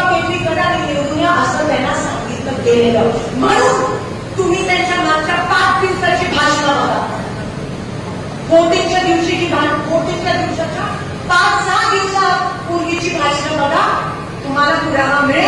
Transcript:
केंद्रीकडे आणि निवडूया असं त्यांना सांगितलं गेलेलं. म्हणून तुम्ही त्यांच्या मागच्या 5 दिवसाची भाषणं बघा. वोटिंगच्या दिवशीची वोटिंगच्या दिवसाच्या 5-6 दिवसापूर्वीची भाषणं बघा. तुम्हाला पुरावा मिळेल